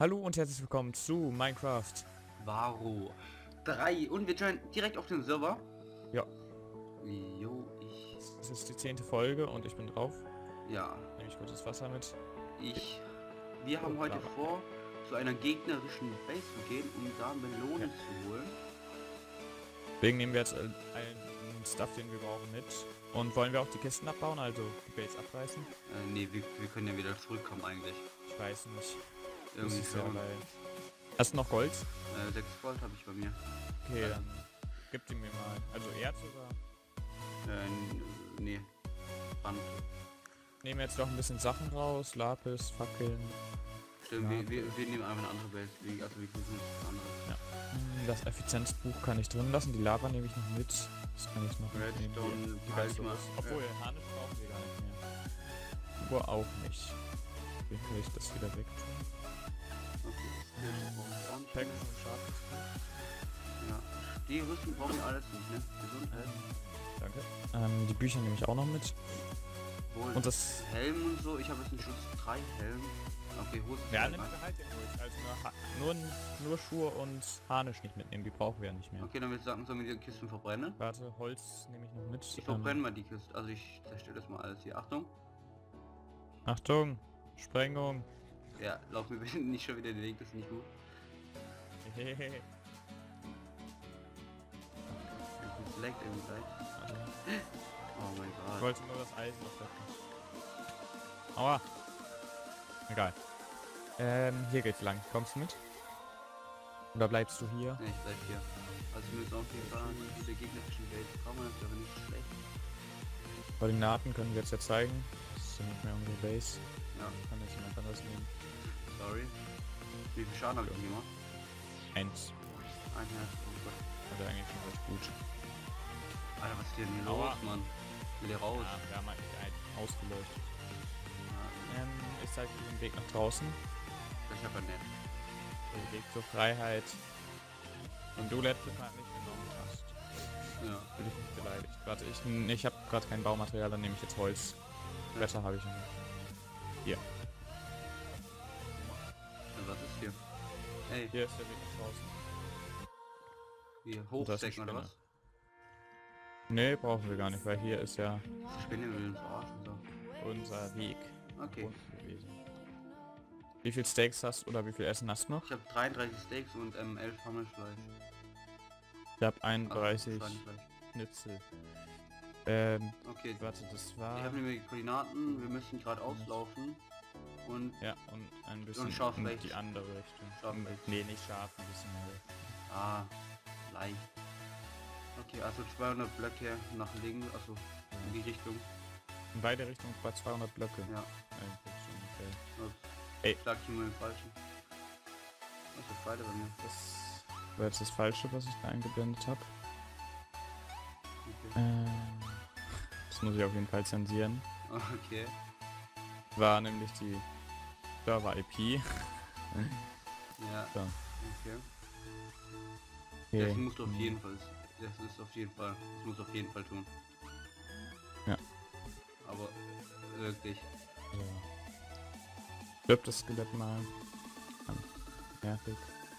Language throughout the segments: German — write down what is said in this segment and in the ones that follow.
Hallo und herzlich willkommen zu Minecraft. Varo 3 und wir joinen direkt auf den Server. Ja, Jo, es ist die 10. Folge und ich bin drauf. ja, Nehme ich kurz das Wasser mit. wir haben heute Lava. vor, zu einer gegnerischen Base zu gehen, um da Melonen zu holen. Deswegen nehmen wir jetzt allen Stuff, den wir brauchen, mit. Und wollen wir auch die Kisten abbauen, also die Base abreißen? Nee, wir können ja wieder zurückkommen eigentlich. Ich weiß nicht. Irgendwie Das ist ja schon. geil. Hast du noch Gold? 6 Gold habe ich bei mir. Okay, dann gib die mir mal. Also Erz oder? Nee. Band. Nehmen wir jetzt noch ein bisschen Sachen raus. Lapis, Fackeln. Stimmt, Ja. wir nehmen einfach eine andere Base. Also wir müssen nichts anderes. Ja. Das Effizienzbuch kann ich drin lassen. Die Lava nehme ich noch mit. Das kann ich noch mitnehmen. Redstone, Die halt mal. Obwohl, Harnisch brauchen wir gar nicht mehr. Uhr auch nicht. Wie kann ich das wieder weg tun? Okay, Packen und Schaden. ja. Die Rüstung brauchen wir alles nicht, ne? Gesundheit. Danke. Die Bücher nehme ich auch noch mit. Wohl. Und das... Helm und so, ich habe jetzt einen Schutz 3 Helm. Okay, Hose. Ja, nimm halt den ruhig. Also nur Schuhe und Harnisch nicht mitnehmen. Die brauchen wir ja nicht mehr. Okay, dann würde ich sagen, sollen wir die Kisten verbrennen? Warte, Holz nehme ich noch mit. Ich verbrenne mal die Kiste. Also ich zerstöre das mal alles hier. Achtung. Achtung! Sprengung! Ja, lauf mir bitte nicht schon wieder den Weg, das ist nicht gut. Hehehe. Das leckt irgendwie gleich. Oh mein Ich Gott. wollte nur das Eisen noch retten. Aua! Egal. Hier geht's lang. Kommst du mit? Oder bleibst du hier? Ne, ich bleib hier. Also wir müssen auf jeden Fall an diese gegnerischen Welt kommen, das ist aber nicht schlecht. Koordinaten können wir jetzt ja zeigen. Das ist ja nicht mehr unsere Base. Ja, Kann jetzt jemand anders nehmen. sorry. Wie viel Schaden habe ich gemacht? 1. Ein Herz, oh Gott. Also eigentlich schon recht gut. Alter, was ist denn hier Aua. los, Mann? Will hier raus? Ja, wir haben eigentlich einen ausgeleuchtet. Ja, Ich zeige dir den Weg nach draußen. das ist aber nett. Den Weg zur Freiheit. Und du letztes Mal nicht genommen hast. Ja. Bin ich nicht beleidigt. Warte, ich habe gerade kein Baumaterial, dann nehme ich jetzt Holz. Ja. Wetter habe ich noch nicht. Hier. Was ist hier? Ey, Hier ist der Weg nach draußen. hier, Und da ist eine hochstecken oder Spinne. was? Nee, brauchen wir gar nicht, weil hier ist ja Spinne will uns verarschen, so. unser Weg Okay. verbunden gewesen. Wie viel Steaks hast oder wie viel Essen hast du noch? Ich habe 33 Steaks und 11 Hammelfleisch. Ich habe Also 31 Schweinefleisch. Schnitzel. Okay, Warte, das ich war... habe nämlich die Koordinaten, wir müssen gerade auslaufen. Und Ja, und ein bisschen scharf in rechts. die andere Richtung. Scharf rechts. Nee, nicht scharf, ein bisschen mehr. leicht. Okay, also 200 Blöcke nach links, also in die Richtung. In beide Richtungen bei 200 Blöcke. Ja. Eigentlich schon, okay. Ups. Ey. Ich schlag hier mal den falschen. Das ist beide bei mir. Das war jetzt das Falsche, was ich da eingeblendet habe. Okay. Das muss ich auf jeden Fall zensieren. Okay. War nämlich die Server-IP. Ja. So. Okay. Okay. Das musst du auf jeden Fall. Das ist auf jeden Fall. Das muss auf jeden Fall tun. Ja. Aber wirklich. Ja. Stirb das Skelett mal. Fertig.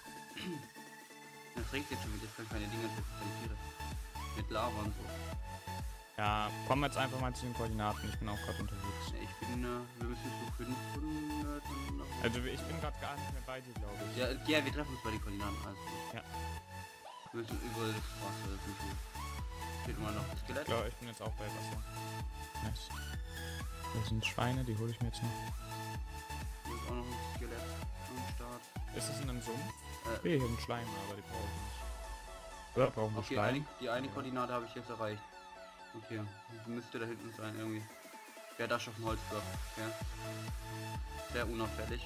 Das regt jetzt schon wieder. Ich kann keine Dinge interpretieren. Mit Lava und so. Ja, kommen wir jetzt einfach mal zu den Koordinaten. Ich bin auch gerade unterwegs. Ja, ich bin, wir müssen zu 500 und noch. Also ich bin gerade gar nicht mehr bei dir, glaube ich. Ja, wir treffen uns bei den Koordinaten. Also. Ja. Wir müssen über das Wasser. Das ist nicht gut. Steht immer noch das Skelett. Ich glaube, ich bin jetzt auch bei Wasser. Nice. Das sind Schweine, die hole ich mir jetzt noch. Hier ist auch noch ein Skelett am Start. Ist es in einem Sumpf? Äh, Okay, hier sind Schleime, aber die brauche ich nicht. Oder brauchen wir Okay, Schleim? die eine Koordinate habe ich jetzt erreicht. Okay, müsste da hinten sein irgendwie. Ja, da auf dem Holzblock. Okay. Sehr unauffällig.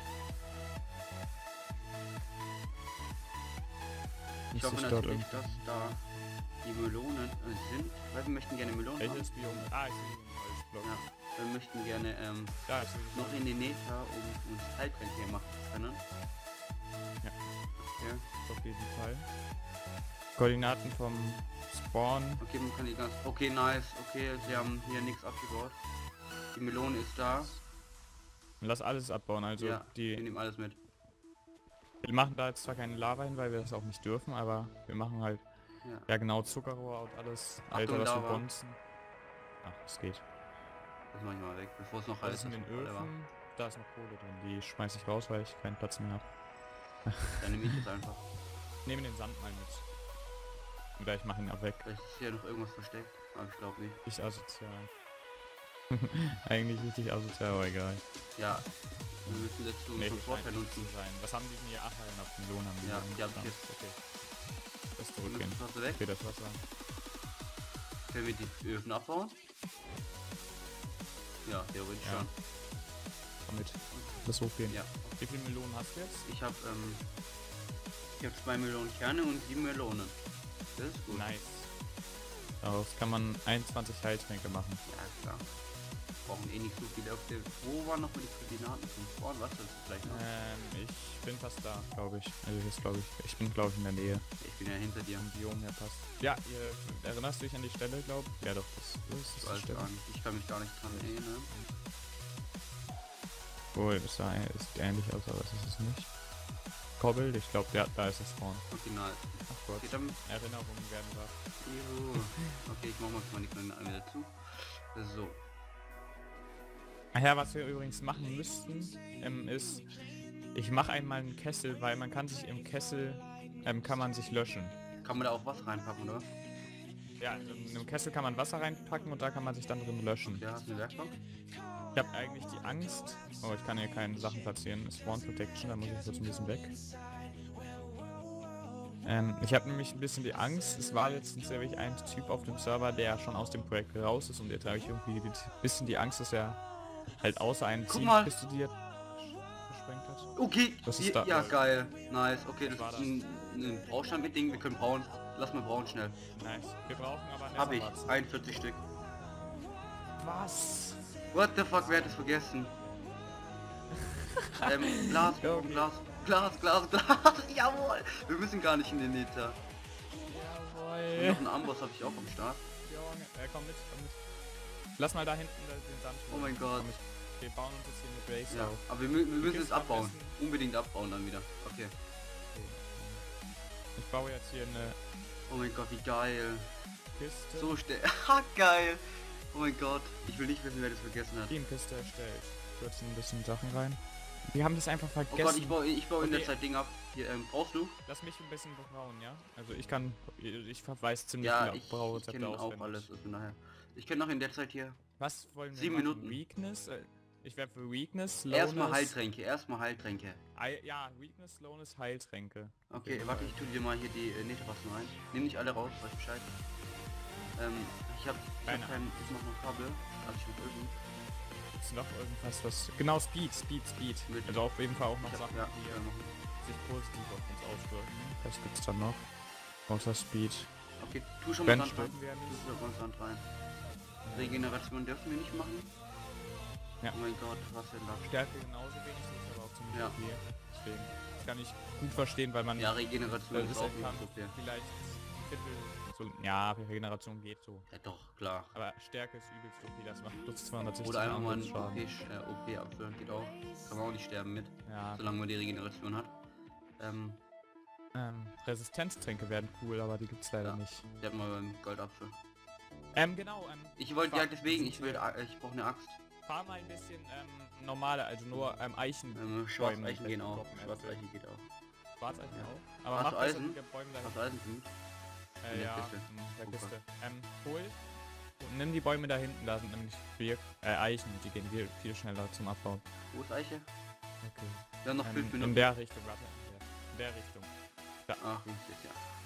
Ich hoffe dort natürlich, irgendwie. dass da die Melonen sind, weil wir möchten gerne Melonen haben. Welches Biom? Ah, ich sehe den Holzblock. Ja, wir möchten gerne Da ist es. noch in den Nether, um uns Heiltränke machen zu können. Ja. Okay. Auf jeden Fall. Koordinaten vom Spawn. Okay, man kann die ganz... Okay, nice. Okay, sie haben hier nichts abgebaut. Die Melone ist da. Lass alles abbauen, also Ja, wir die... nehmen alles mit. Wir machen da jetzt zwar keine Lava hin, weil wir das auch nicht dürfen, aber wir machen halt, Ja. ja genau, Zuckerrohr und alles. Achtung, Alter, was für Lava. Bonzen. Ach, es geht. Das mach ich mal weg, bevor es noch Was heiß ist in den Whatever. Öfen? Da ist noch Kohle drin, die schmeiß ich raus, weil ich keinen Platz mehr habe. Dann nehme ich das einfach. Ich nehme den Sand mal mit. Oder ich mache ihn ab weg. Vielleicht ist hier noch irgendwas versteckt, aber ich glaube nicht. Ich asozial. Eigentlich richtig asozial, aber egal. Ja, wir müssen jetzt zu unserem scheint Vorteil nicht zu nutzen. sein. Was haben die denn hier? Ach, ja, auf den Lohn haben die. Ja, dann die hab ich getan. jetzt. Okay. Das Wir zurückgehen. müssen das Wasser weg. Okay, das Wasser. Können wir die Öfen abbauen? Ja, theoretisch Ja. schon. Komm mit. Das hochgehen. Ja. Wie viele Melonen hast du jetzt? Ich habe 2 Millionen Kerne und 7 Melonen. Das ist gut. Nice. Daraus kann man 21 Heiltränke machen. Ja, klar. Brauchen eh nicht so viele. Wo waren nochmal die Koordinaten zum Spawn? Was ist vielleicht noch? Ich bin fast da, glaube ich. Also jetzt glaube ich bin glaube ich in der Nähe. Ich bin ja hinter dir. Vom Biom her passt. Ja, ihr erinnerst du dich an die Stelle, glaube ich? Ja doch, das Ich ist die weiß Stelle. gar nicht. Ich kann mich gar nicht dran erinnern. Wohl, das sieht ähnlich aus, aber das ist es nicht. Kobbel, ich glaube, ja, da ist das Spawn. Okay, nice. Ach Gott, Okay, dann. Erinnerungen werden wach. Juhu. Okay, ich mach mal meine Koordinaten wieder zu. So. Ach ja, was wir übrigens machen müssten, ist, ich mache einmal einen Kessel, weil man kann sich im Kessel, kann man sich löschen. Kann man da auch Wasser reinpacken, oder? Ja, in einem Kessel kann man Wasser reinpacken und da kann man sich dann drin löschen. Ja, hast du eine Werkbank? Ich habe eigentlich die Angst, oh, ich kann hier keine Sachen platzieren, Spawn Protection, da muss ich kurz ein bisschen weg. Ich habe nämlich ein bisschen die Angst, es war letztens nämlich ein Typ auf dem Server, der schon aus dem Projekt raus ist und jetzt habe ich irgendwie ein bisschen die Angst, dass er halt außer einen Guck mal. Zielkiste, die er gesprengt hat. Okay, Was ist da? ja geil. Nice. Okay, Was war das ist ein Braustand mit Ding. Wir können brauen. Lass mal brauen schnell. Nice. Wir brauchen aber Hab ich. Netherwarzen. 41 Stück. Was? What the fuck, wer hat das vergessen? Glas, Ja, okay. Glas. Jawohl. Wir müssen gar nicht in den Nether. Und Jawohl. noch einen Amboss habe ich auch am Start. Junge, komm mit. Lass mal da hinten den Sand Oh mein Gott. Komm, wir bauen uns jetzt hier eine Base Ja, auf. aber wir müssen gibst es am abbauen. besten- Unbedingt abbauen dann wieder. Okay. Ich baue jetzt hier eine Oh mein Gott, wie geil. Kiste. So ha, geil. Oh mein Gott. Ich will nicht wissen, wer das vergessen hat. Teamkiste erstellt. Kurz ein bisschen Sachen rein. Wir haben das einfach Oh vergessen. Gott, ich baue in der Okay. Zeit Ding ab. Hier, brauchst du? Lass mich ein bisschen bebrauen, ja? Also ich weiß ziemlich Ja, viele ich Braurezepte kenne auch auswendig. alles, also nachher. Ich kann noch in der Zeit hier. Was wollen wir 7 machen? Minuten. Weakness? Ich wäre für Weakness, Erstmal Slowness... Heiltränke. Ja, Weakness, Slowness, Heiltränke. Okay, Okay, warte, ich tue dir mal hier die Netherrassen rein. Nimm nicht alle raus, weiß Bescheid. Ich hab Keine kein, ich mach noch Kabel. Also ich hab irgendwie. Ist noch irgendwas, was... Genau, Speed. Mit- Also auf jeden Fall auch noch Ich hab, Sachen, ja, die ja, machen. sich positiv auf uns auswirken. Was gibt's dann noch? Außer Speed. Okay, tu schon mal Bench Sand rein. dürfen wir ja Tu nicht. schon mal Sand rein. Regeneration dürfen wir nicht machen. Ja. Oh mein Gott, was denn da? Stärke genauso wenig, das ist aber auch ziemlich Ja. okay. Deswegen, das kann ich gut verstehen, weil man Ja, Regeneration das ist ist auch ein nicht Kampf. so viel. vielleicht ein Viertel... So, ja, Regeneration geht so. Ja doch, klar. Aber Stärke ist übelst okay, das macht plus 260 Oder einfach mal ein Schaden. OP-Apfel geht auch. Kann man auch nicht sterben mit, Ja, solange man die Regeneration hat. Resistenztränke werden cool, aber die gibt's leider Ja. nicht. Der hat mal beim Goldapfel. Genau, Ich wollte ja deswegen, ich will brauche eine Axt. fahr mal ein bisschen normale, also nur Eichen. Schwarzeichen vielleicht gehen auch. droppen Schwarzeichen geht auch. Schwarzeichen Ja. auch. Aber Hast mach du besser Eisen? die Bäume da Hast du Eisen für mich? hinten. in der Ja, Kiste? in der Super. Kiste. Hol und nimm die Bäume da hinten, da sind nämlich Eichen, die gehen viel schneller zum Abbauen. Wo ist Eiche? Okay. Wir haben noch 5 In Minuten. der Richtung, warte. In der Richtung. Ach, links jetzt, ja.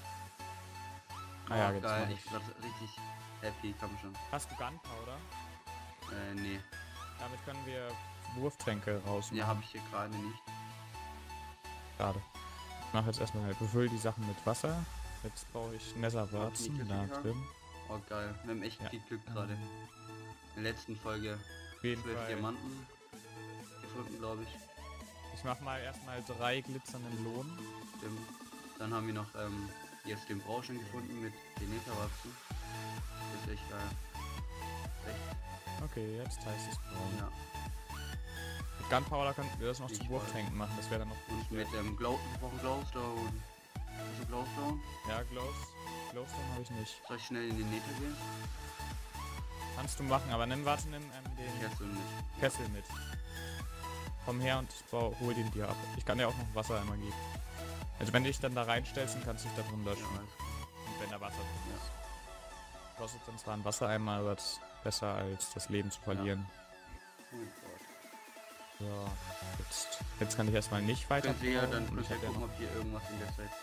Ah ja, Oh, jetzt geil, mach ich bin grad richtig happy, komm schon. Hast du Gunpowder? Nee. Damit können wir Wurftränke rausmachen. Ja, habe ich hier gerade nicht. Schade. Ich mache jetzt erstmal halt, befülle die Sachen mit Wasser. Jetzt brauche ich Netherwarzen Warte, da nicht drin. Oh geil, wir haben echt Ja. viel Glück gerade. In der letzten Folge Auf jeden 12 Fall. Diamanten gefunden, glaube ich. Ich mache mal erstmal 3 glitzernden Lohn. Stimmt. Dann haben wir noch jetzt den Brauschen gefunden mit den Netherwachsen. Das ist echt geil. Echt, Okay, jetzt heißt es braun. ja. Gunpowder könnten wir das noch Ich zu Wurftränken machen, das wäre dann noch Und mit dem Glowstone. Also Glowstone. Ja, Glowstone habe ich nicht. Soll ich schnell in den Nether gehen? Kannst du machen, aber nimm den Kessel nicht. Kessel mit. Komm her und hol den dir ab. Ich kann dir auch noch Wasser einmal geben. Also wenn du dich dann da reinstellst, dann kannst du dich da drin löschen. Ja, alles klar. Und wenn da Wasser drin Ja. ist. Kostet dann zwar ein Wassereimer, aber das ist besser als das Leben zu verlieren. Oh Gott. So, jetzt kann ich erstmal nicht weiter. Könnt ihr ja dann bauen. könnt Ich ihr hab ja gucken, noch, ob hier irgendwas in der Zeit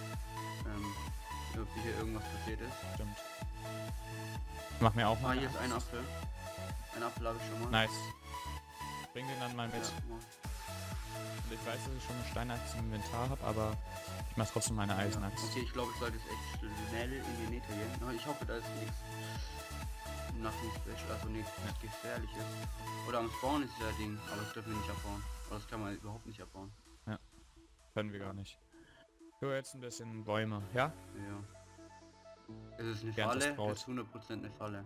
ob hier irgendwas passiert ist. stimmt. Ich mach mir auch mal. Hier ist ein Apfel. Ein Apfel habe ich schon mal. Nice. Bring den dann mal mit. Ja, Und ich weiß, dass ich schon eine Steinachse im Inventar habe, aber ich mach trotzdem meine Eisenachse. Okay, ich glaube, ich sollte jetzt echt schnell in die Nether gehen. Aber ich hoffe, da ist nichts also nichts Gefährliches. Oder am Spawn ist der Ding, aber das dürfen wir nicht abbauen. Aber das kann man überhaupt nicht abbauen. Können wir gar nicht. So, jetzt ein bisschen Bäume, ja? Ja. Es ist eine Während das Falle, braut. es ist 100% eine Falle.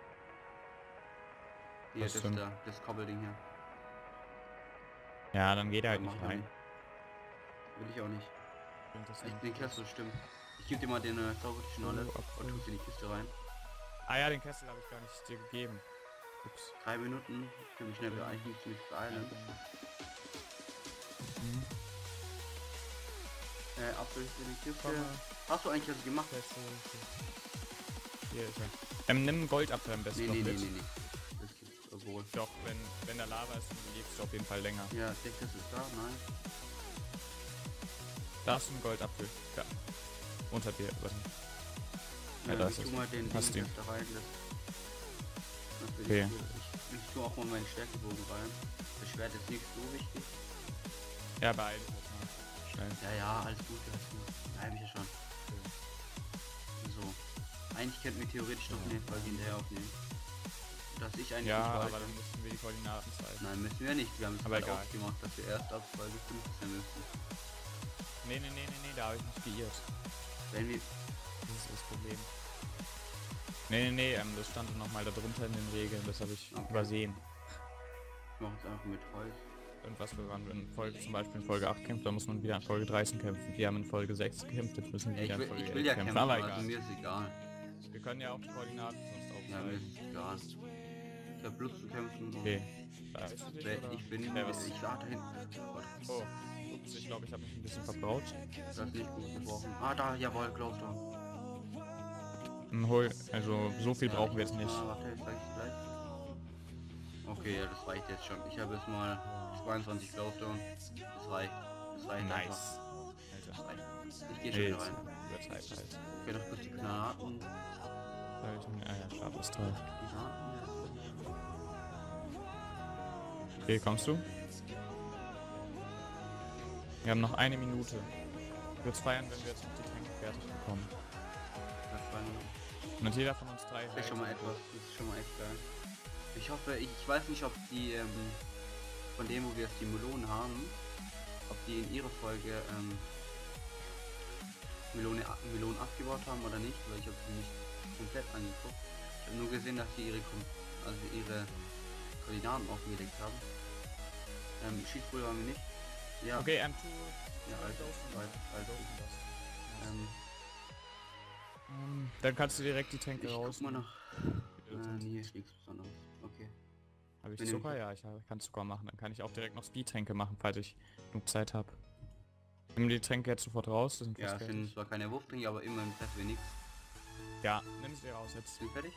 Hier, Das das stimmt. da, das Koppelding hier. Ja, dann geht er halt Mach nicht ich rein. nicht. Will ich auch nicht. Das Ich den Kessel, stimmt. Ich gebe dir mal den Zaubertischen alles und tust in die Kiste rein. Ah ja, den Kessel habe ich gar nicht dir gegeben. Ups. 3 Minuten, ich kann mich schnell beeilen, ich muss mich beeilen. Mhm. Apfel für die Kiste. Komm mal. Hast du eigentlich was gemacht? Kessel. Hier ist er. Nimm einen Goldapfel am besten Nee, noch nee, nee, mit. nee, nee. Das gibt's obwohl. Doch, wenn da Lava ist, dann lebst du auf jeden Fall länger. Ja, der Kessel ist da, nein. Da hast du einen Goldapfel. Ja. Unter dir. Warte. Ja, da ich ist tu es. mal den Hast Ding ihn. da rein. Das will Okay. ich tue auch mal meinen Stärkebogen rein. Das Schwert ist nicht so wichtig. Ja, beeil dich jetzt mal. Schnell. Ja, ja, alles gut, alles gut. Ja, hab ich ja schon. So. Eigentlich könnten wir theoretisch noch eine Folge hinterher aufnehmen. Dass ich eigentlich Ja, nicht aber weiß. dann müssten wir die Koordinaten zeigen. Nein, müssen wir nicht. Wir haben es Aber gerade egal. ausgemacht, dass wir erst ab Folge 15 müssen. Nee, da habe ich mich geirrt. Wenn wir... Das ist das Problem. Nee, das stand nochmal da drunter in den Regeln, das habe ich Okay. übersehen. Ich mache es einfach mit Holz. Und was wir waren in Folge, zum Beispiel in Folge 8 kämpft, dann muss man wieder in Folge 13 kämpfen. Wir haben in Folge 6 gekämpft, jetzt müssen wir Ja, wieder in Folge ich will 11 ja kämpfen. kämpfen, Aber also egal. mir ist egal. Wir können ja auch die Koordinaten sonst Ja, mir aufzeigen. ist egal. Ich hab Blut zu kämpfen. Und Okay. Weißt du dich, oder? ich bin... was? Ich war da hinten. Oh, ups, ich glaube, ich habe mich ein bisschen verbraut. Das ist nicht gut gebrochen. Ah, da, jawohl, Glowstone. Also so viel brauchen wir jetzt nicht. Ah, warte, jetzt zeig ich gleich. Okay, ja, das reicht jetzt schon. Ich habe jetzt mal 22 Glowstone. Das reicht. Das reicht einfach. Nice. Das Alter. reicht. Ich gehe schon wieder rein. Übertreibt halt. Okay, noch kurz die Granaten. Scharfes Teil. Granaten. Okay, kommst du? Wir haben noch eine Minute. Ich würde es feiern, wenn wir jetzt noch die Tränke fertig bekommen. Das war nur- Und jeder von uns drei das ist schon mal etwas. Das ist schon mal echt geil. Ich hoffe, ich weiß nicht, ob die von dem, wo wir jetzt die Melonen haben, ob die in ihrer Folge Melonen abgebaut haben oder nicht, weil ich habe sie nicht komplett angeguckt. Ich habe nur gesehen, dass sie ihre Koordinaten aufgelegt haben. Schießpulver haben wir nicht. Ja, Okay, ja, also, dann kannst du direkt die Tränke ich raus. guck mal nach. Nee, ist nichts Besonderes. Okay. Habe ich Wenn Zucker? Ja, ich kann Zucker machen. Dann kann ich auch direkt noch Speed-Tränke machen, falls ich genug Zeit habe. Nimm die Tränke jetzt sofort raus. Das sind Ja, fast es sind fertig. zwar keine Wurftränke, aber immerhin treffen wir nichts. Ja, nimm sie raus jetzt. Sind fertig?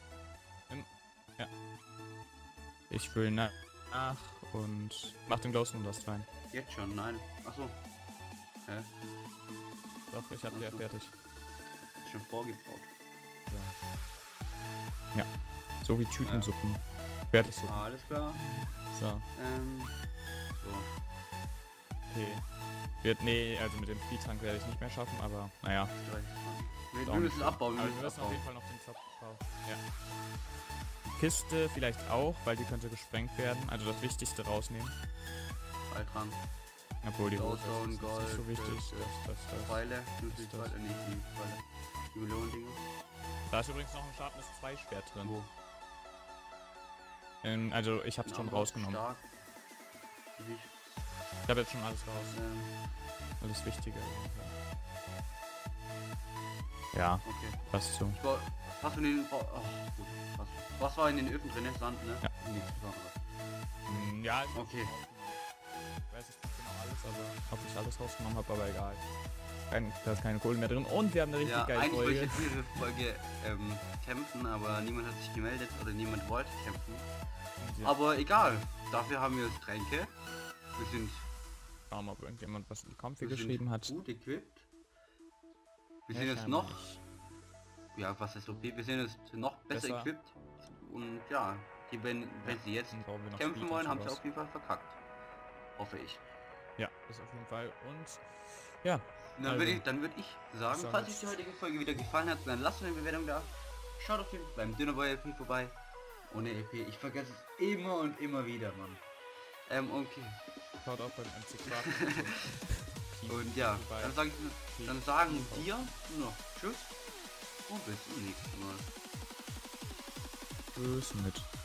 Ich fülle nach und mach den Glowstone Dust rein. Jetzt schon, nein. Achso. Hä? Doch, ich hab die ja Ach so. fertig. Ist schon vorgebaut. Ja. So wie Tütensuppen. Fertig so. Alles klar. So. So. Okay. Nee, also mit dem Speedtank werde ich nicht mehr schaffen, aber naja. Wir müssen abbauen, wir Aber wir müssen müssen auf abbauen. jeden Fall noch den Zopf brauchen. Ja. Die Kiste vielleicht auch, weil die könnte gesprengt werden. Also das Wichtigste rausnehmen. Ball dran. Obwohl die Hose Glowstone, ist nicht Gold, so wichtig. das, Das. Pfeile, nur die das. Pfeile, nicht die Pfeile. Die Melonendinger. Da ist übrigens noch ein Sharpness 2 Schwert drin. Wo? Also ich hab's schon rausgenommen. Stark. für dich. Ich habe jetzt schon alles raus. Ähm, Alles Wichtige. Ja, okay. passt so. Hast du den... Oh, gut. Was war in den Öfen drin? Sand, ne? Ja. Nichts Besonderes. Ja, Okay. ich weiß jetzt nicht genau alles, aber ob ich alles rausgenommen habe, aber egal. Da ist keine Kohle mehr drin und wir haben eine richtig Ja, geile eigentlich wollte ich Folge. jetzt diese Folge kämpfen, aber niemand hat sich gemeldet oder niemand wollte kämpfen. Ja. Aber egal, dafür haben wir jetzt Tränke. Wir sind, Schauen wir mal, ob irgendjemand was in die Kampf wir geschrieben sind hat. gut equipped. Wir Ja, sind jetzt scheinbar noch, nicht. ja, was ist okay, wir sind jetzt noch besser Besser. equipped. Und ja, wenn sie jetzt Dann brauchen wir noch kämpfen Speed wollen, und haben sie sowas. auf jeden Fall verkackt. Hoffe ich. Ja, das auf jeden Fall. Und ja, Und dann also, würde ich sagen, so falls euch jetzt- die heutige Folge wieder gefallen hat, dann lasst eine Bewertung da. Schaut auf jeden Fall beim Dönerboy LP vorbei. Ohne LP, ich vergesse es immer und immer wieder, Mann. Okay. schaut auch beim MC Quark. Und ja, vorbei. dann sagen wir nur noch Tschüss und bis zum nächsten Mal. Tschüss mit.